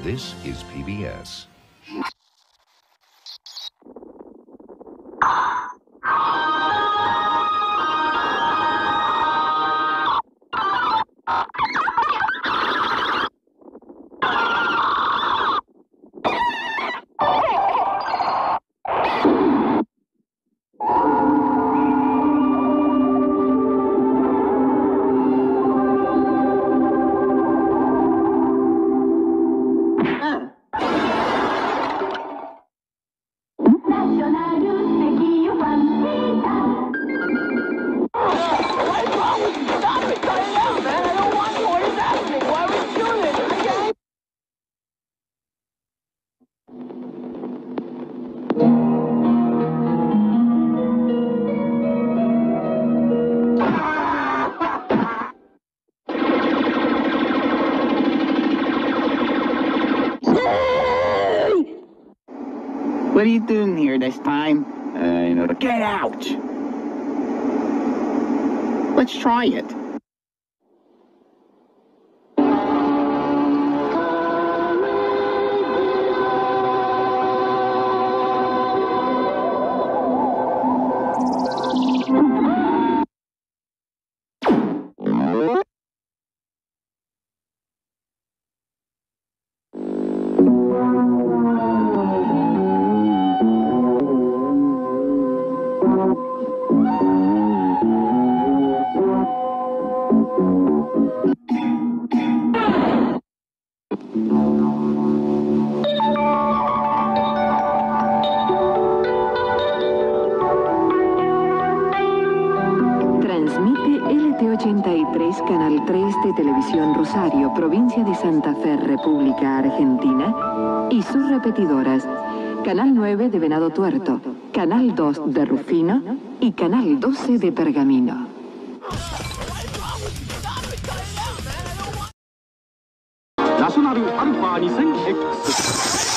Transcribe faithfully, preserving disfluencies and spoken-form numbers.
This is P B S. What are you doing here this time? Uh, you know, get out! Let's try it. Transmite L T ochenta y tres, Canal tres de Televisión Rosario, provincia de Santa Fe, República Argentina, y sus repetidoras, Canal nueve de Venado Tuerto, Canal dos de Rufino y Canal doce de Pergamino. ナショナルアルファ にせんエックス